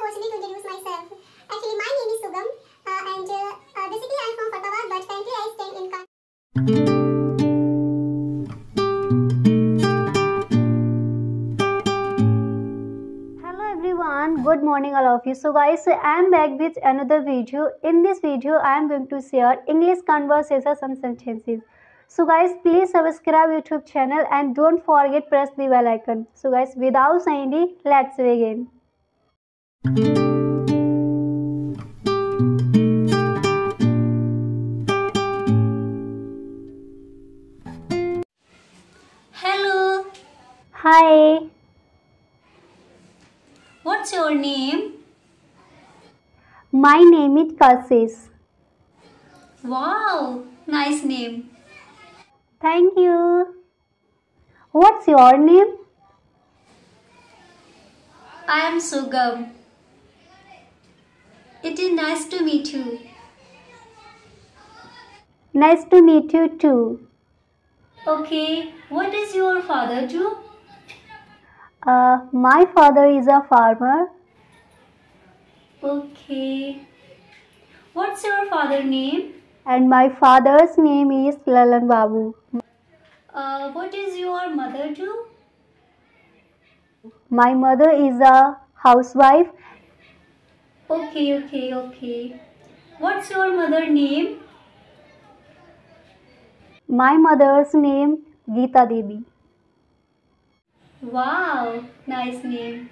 opportunity to introduce myself. Actually, my name is Sugam, and basically I am from Fatawad, but currently I stay in Hello everyone, good morning all of you. So guys, I am back with another video. In this video, I am going to share English conversations and sentences. So guys, please subscribe YouTube channel and don't forget press the bell icon. So guys, without saying any, let's begin. Hello. Hi. What's your name? My name is Kassis. Wow, nice name. Thank you. What's your name? I am Sugam. It is nice to meet you. Nice to meet you too. Okay, what does your father do? My father is a farmer. Okay. What's your father's name? And my father's name is Lalan Babu. What does your mother do? My mother is a housewife. Okay. What's your mother's name? My mother's name Geeta Devi. Wow, nice name.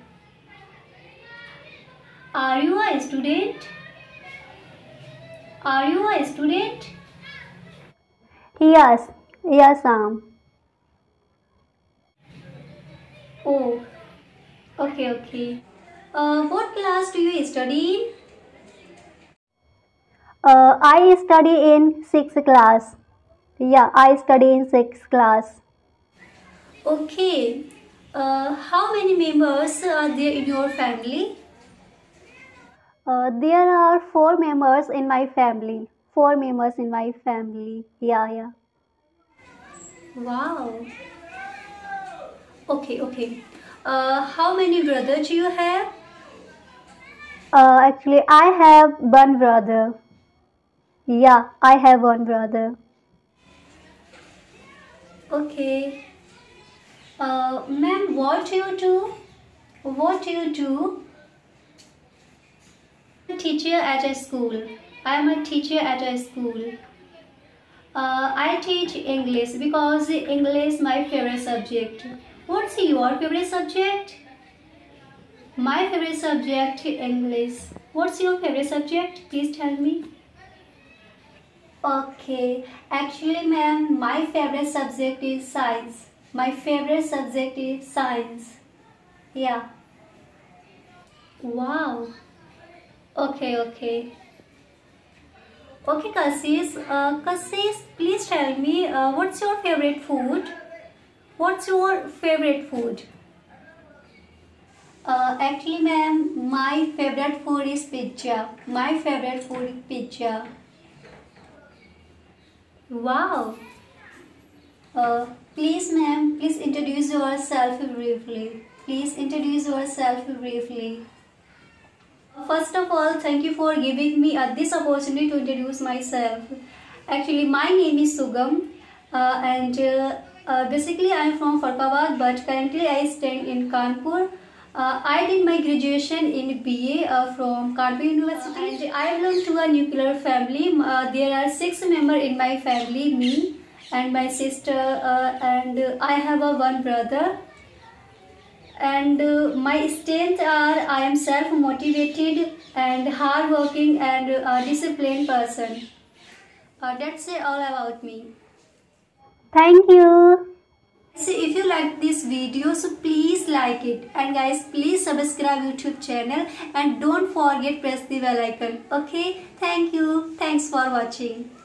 Are you a student? Are you a student? Yes, Sam. Oh, okay. What class do you study in? I study in 6th class. Yeah, I study in 6th class. Okay. How many members are there in your family? There are 4 members in my family. 4 members in my family. Yeah. Wow. Okay. How many brothers do you have? Actually, I have one brother. Yeah, I have one brother. Okay. Ma'am, what do you do? What do you do? I'm a teacher at a school. I am a teacher at a school. I teach English because English is my favorite subject. What's your favorite subject? My favorite subject English. What's your favorite subject? Please tell me. Okay, actually ma'am, my favorite subject is science. My favorite subject is science. Yeah. Wow. Okay. Okay, Kassis, please tell me what's your favorite food? What's your favorite food? Actually, ma'am, my favorite food is pizza. My favorite food is pizza. Wow. Please, ma'am, please introduce yourself briefly. Please introduce yourself briefly. First of all, thank you for giving me this opportunity to introduce myself. Actually, my name is Sugam, and basically I am from Farkhabad, but currently I stay in Kanpur. I did my graduation in BA from Kanpur University, and I belong to a nuclear family. There are 6 members in my family, me and my sister, and I have one brother. And my strengths are I am self-motivated and hard-working and a disciplined person. That's all about me. Thank you. So if you like this video, so please like it, and guys, please subscribe YouTube channel and don't forget press the bell icon. Okay, thank you. Thanks for watching.